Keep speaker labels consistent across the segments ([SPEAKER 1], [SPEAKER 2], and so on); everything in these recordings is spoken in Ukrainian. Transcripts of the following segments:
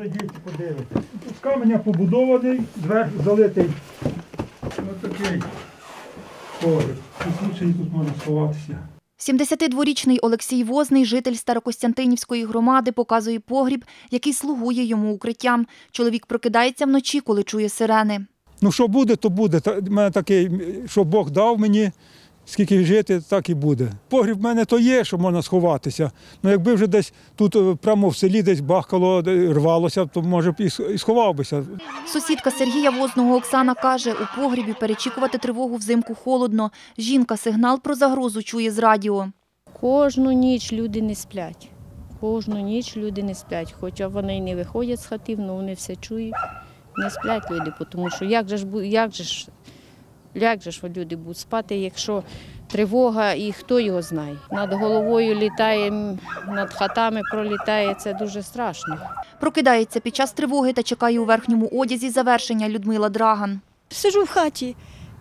[SPEAKER 1] зайдіть, подивитесь. З каменя побудований, зверху залитий ось такий погріб. У случаї тут можна сховатися.
[SPEAKER 2] 72-річний Олексій Возний, житель Старокостянтинівської громади, показує погріб, який слугує йому укриттям. Чоловік прокидається вночі, коли чує сирени.
[SPEAKER 1] Ну, що буде, то буде. У мене такий, що Бог дав мені, скільки жити, так і буде. Погріб в мене то є, що можна сховатися. Ну, якби вже десь тут прямо в селі десь бахкало, рвалося, то, може б, і сховав бися.
[SPEAKER 2] Сусідка Сергія Возного Оксана каже, у погрібі перечікувати тривогу взимку холодно. Жінка сигнал про загрозу чує з радіо.
[SPEAKER 3] Кожну ніч люди не сплять. Кожну ніч люди не сплять. Хоча вони й не виходять з хатів, але вони все чують. Не сплять люди, тому що як же ж люди будуть спати, якщо тривога і хто його знає. Над головою літає, над хатами пролітає, це дуже страшно.
[SPEAKER 2] Прокидається під час тривоги та чекає у верхньому одязі завершення Людмила Драган.
[SPEAKER 4] Сиджу в хаті,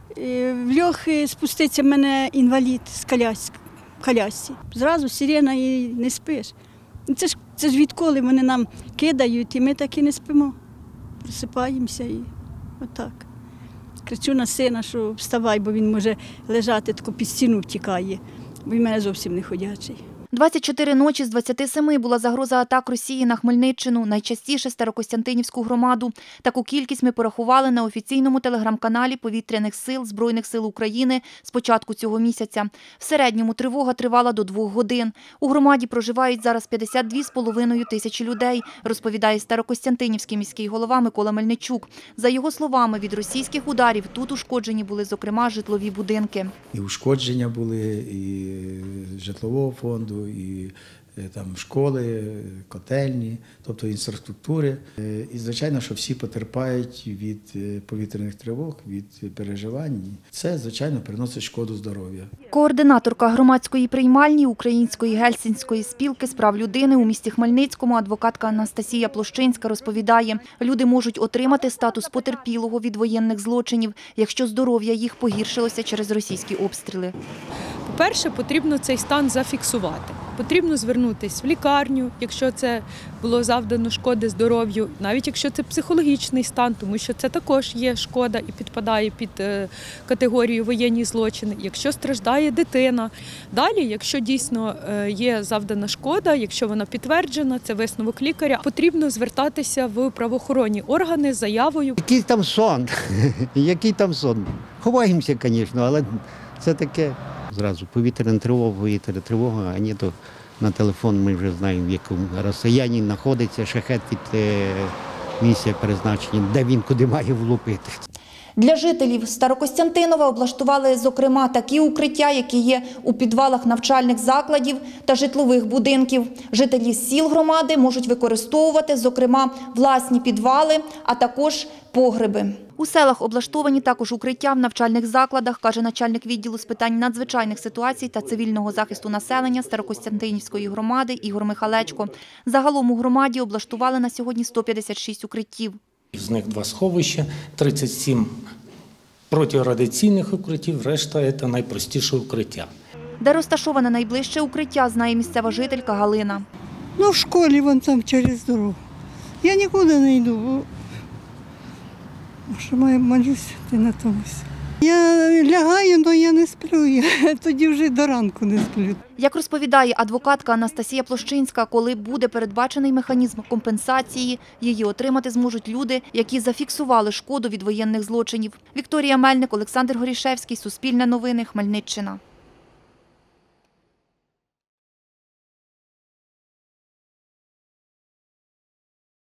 [SPEAKER 4] в льох спуститься мене інвалід з колясці. Зразу сирена і не спиш. Це ж відколи вони нам кидають, і ми так і не спимо. Просипаємося і отак. Кричу на сина, що вставай, бо він може лежати, тако під стіну втікає, бо він в мене зовсім не ходячий.
[SPEAKER 2] 24 ночі з 27 була загроза атак Росії на Хмельниччину, найчастіше Старокостянтинівську громаду. Таку кількість ми порахували на офіційному телеграм-каналі Повітряних сил Збройних сил України з початку цього місяця. В середньому тривога тривала до 2 годин. У громаді проживають зараз 52,5 тисячі людей, розповідає Старокостянтинівський міський голова Микола Мельничук. За його словами, від російських ударів тут ушкоджені були, зокрема, житлові будинки.
[SPEAKER 5] І ушкодження були, і житлового фонду, і там школи, котельні, тобто інфраструктури. І, звичайно, що всі потерпають від повітряних тривог, від переживань. Це, звичайно, приносить шкоду здоров'ю.
[SPEAKER 2] Координаторка громадської приймальні Української гельсінської спілки з прав людини у місті Хмельницькому, адвокатка Анастасія Площинська, розповідає, люди можуть отримати статус потерпілого від воєнних злочинів, якщо здоров'я їх погіршилося через російські обстріли.
[SPEAKER 6] По-перше, потрібно цей стан зафіксувати. Потрібно звернутися в лікарню, якщо це було завдано шкоди здоров'ю, навіть якщо це психологічний стан, тому що це також є шкода і підпадає під категорію воєнні злочини, якщо страждає дитина. Далі, якщо дійсно є завдана шкода, якщо вона підтверджена, це висновок лікаря, потрібно звертатися в правоохоронні органи з заявою.
[SPEAKER 7] Який там сон? Який там сон? Ховаємося, звісно, але це таке. Зразу повітряна тривога, а ні, то на телефон ми вже знаємо, в якому розстоянні знаходиться шахет від місця призначення, де він куди має влупити.
[SPEAKER 2] Для жителів Старокостянтинова облаштували, зокрема, такі укриття, які є у підвалах навчальних закладів та житлових будинків. Жителі сіл громади можуть використовувати, зокрема, власні підвали, а також погреби. У селах облаштовані також укриття в навчальних закладах, каже начальник відділу з питань надзвичайних ситуацій та цивільного захисту населення Старокостянтинівської громади Ігор Михалечко. Загалом у громаді облаштували на сьогодні 156 укриттів.
[SPEAKER 8] З них 2 сховища, 37 протирадіаційних укриттів, решта – це найпростіше укриття.
[SPEAKER 2] Де розташоване найближче укриття, знає місцева жителька Галина.
[SPEAKER 9] Ну, в школі, вон там через дорогу. Я нікуди не йду, бо що молюся на томусь. Я лягаю, але я не сплю, я тоді вже до ранку не сплю.
[SPEAKER 2] Як розповідає адвокатка Анастасія Площинська, коли буде передбачений механізм компенсації, її отримати зможуть люди, які зафіксували шкоду від воєнних злочинів. Вікторія Мельник, Олександр Горішевський, Суспільне новини, Хмельниччина.